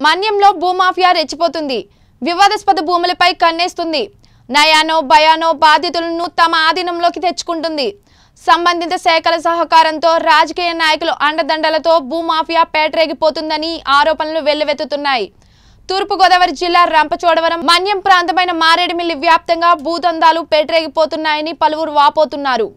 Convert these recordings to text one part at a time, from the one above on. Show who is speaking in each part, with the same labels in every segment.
Speaker 1: మన్యంలో భూమాఫియా రెచ్చిపోతుంది. వివాదాస్పద భూములపై కన్నేస్తుంది. నయానో భయానో బాధితులను తమ ఆధీనంలోకి తెచ్చుకుంటుంది. సంబంధిత శాఖల సహకారంతో రాజకీయ నాయకులు అండదండలతో భూమాఫియా పేటరేగిపోతుందని ఆరోపణలు వెల్లువెత్తుతున్నాయి. తూర్పుగోదావరి జిల్లా రంపచోడవరం మన్యం ప్రాంతమైన మారేడుమిల్లి వ్యాప్తంగా భూదందాలు పేటరేగిపోతున్నాయని పలువురు వాపోతున్నారు.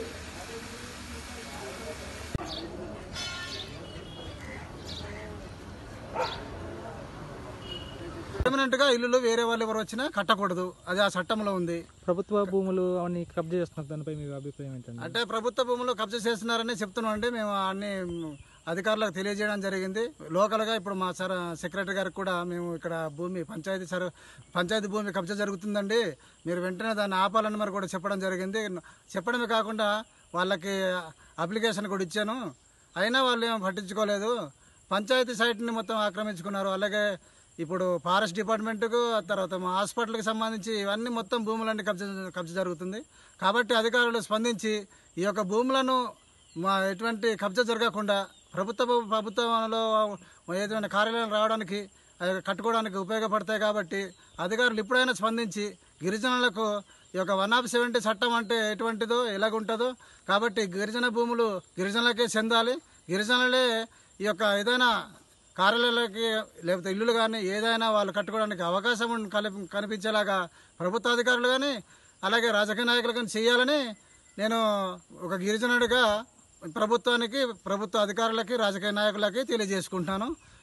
Speaker 2: పర్మనెంట్గా ఇల్లులు వేరే వాళ్ళు ఎవరు వచ్చినా కట్టకూడదు, అది ఆ చట్టంలో ఉంది.
Speaker 3: ప్రభుత్వ భూములు అవన్నీ కబ్జా చేస్తున్నారు, దానిపై మీ అభిప్రాయం ఏంటంటే?
Speaker 2: అంటే ప్రభుత్వ భూములు కబ్జా చేస్తున్నారని చెప్తున్నాం అండి. మేము అన్ని అధికారులకు తెలియజేయడం జరిగింది. లోకల్గా ఇప్పుడు మా సెక్రటరీ గారికి కూడా మేము ఇక్కడ భూమి పంచాయతీ భూమి కబ్జా జరుగుతుందండి, మీరు వెంటనే దాన్ని ఆపాలని మరి కూడా చెప్పడం జరిగింది. చెప్పడమే కాకుండా వాళ్ళకి అప్లికేషన్ కూడా ఇచ్చాను, అయినా వాళ్ళు ఏమో పట్టించుకోలేదు. పంచాయతీ సైట్ని మొత్తం ఆక్రమించుకున్నారు. అలాగే ఇప్పుడు ఫారెస్ట్ డిపార్ట్మెంట్కు, తర్వాత మా హాస్పిటల్కి సంబంధించి ఇవన్నీ మొత్తం భూములన్నీ కబ్జా జరుగుతుంది. కాబట్టి అధికారులు స్పందించి ఈ యొక్క భూములను ఎటువంటి కబ్జా జరగకుండా ప్రభుత్వంలో ఏదైనా కార్యాలయం రావడానికి కట్టుకోవడానికి ఉపయోగపడతాయి. కాబట్టి అధికారులు ఇప్పుడైనా స్పందించి గిరిజనులకు ఈ యొక్క 170 చట్టం అంటే ఎటువంటిదో ఎలాగుంటుందో, కాబట్టి గిరిజన భూములు గిరిజనులకే చెందాలి. గిరిజనులే ఈ యొక్క ఏదైనా కార్యాలయాలకి లేకపోతే ఇల్లులు కానీ ఏదైనా వాళ్ళు కట్టుకోవడానికి అవకాశం కనిపించేలాగా ప్రభుత్వ అధికారులు కానీ అలాగే రాజకీయ నాయకులు కానీ చేయాలని నేను ఒక గిరిజనుడిగా ప్రభుత్వానికి, ప్రభుత్వ అధికారులకి, రాజకీయ నాయకులకి తెలియజేసుకుంటున్నాను.